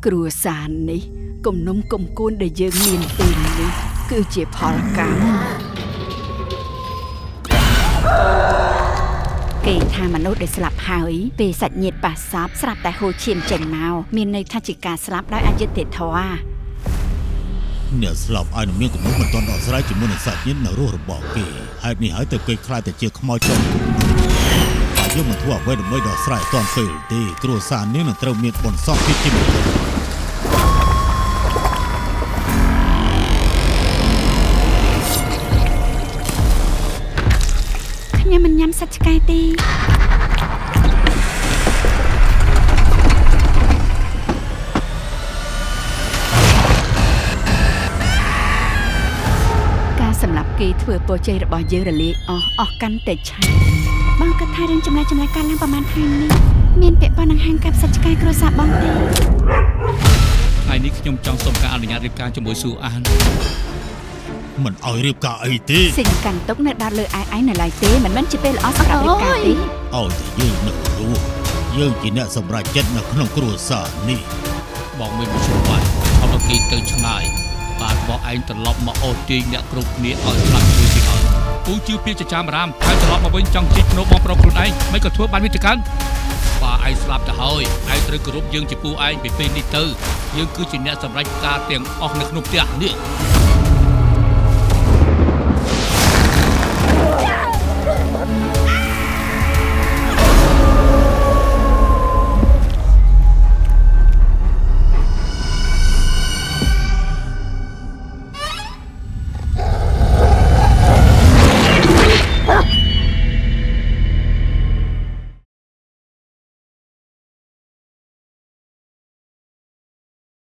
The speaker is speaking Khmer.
គ្រួសារនេះគំនុំគំគួនដែលយើងមានពេលនេះគឺជាផលកម្មគេថាមនុស្សដែលស្លាប់ហើយពេលសាច់ញាតិប៉ះសពស្រាប់តែហូរឈាមចេញមកមានន័យថាជាការស្លាប់ដោយអយុត្តិធម៌អ្នកស្លាប់អាចនឹងមានគំនិតមិនទាន់ដោះស្រាយជាមួយនឹងសាច់ញាតិនៅរស់របស់គេហេតុនេះហើយទៅគេខ្លាចតែជាខ្មោចចំបើយើងមិនធ្វើអ្វីដើម្បីដោះស្រាយទាន់ពេលទេគ្រួសារនេះនឹងត្រូវមានបុណ្យសពពីជំនុំខ្ញុំមិនញ៉ាំសាច់ឆ្កែទេសម្រាប់គេធ្វើពរជ័យរបស់យើងរលាយអស់កាន់តែឆាប់បងគិតថារឿងចម្លែកការឡើងប្រហែលថ្ងៃនេះមានពាក់ព័ន្ធនឹងហាងកាប់សាច់ឆ្កែគ្រួសារបងទេថ្ងៃនេះខ្ញុំចង់សុំការអនុញ្ញាតរៀបការជាមួយស៊ូអានមិនឲ្យរៀបការអីទេសិញកាន់ទុកនៅដល់លើឯងនៅឡើយទេមិនមែនជាពេលល្អសម្រាប់រៀបការទេឲ្យតែយើងនៅរស់យើងជាអ្នកសម្រេចចិត្តនៅក្នុងគ្រួសារនេះបងមានមធ្យោបាយឲ្យគេទៅឆ្ងាយបាទបងឯងត្រឡប់មកអូសទាញអ្នកគ្រប់គ្នាឲ្យខ្លាំងជួយទៀតឲ្យពូជឿពីចចាមរាមហើយត្រឡប់មកវិញចង់ជីកភ្នោបងប្រុសខ្លួនឯងមិនក៏ធ្វើបានវាទៅកាន់បាទឯងស្លាប់ទៅហើយឯងត្រូវគោរពយើងជាពូឯងពីពេលនេះទៅយើងគឺជាអ្នកសម្រេចការទាំងអស់នៅក្នុងផ្ទះនេះអ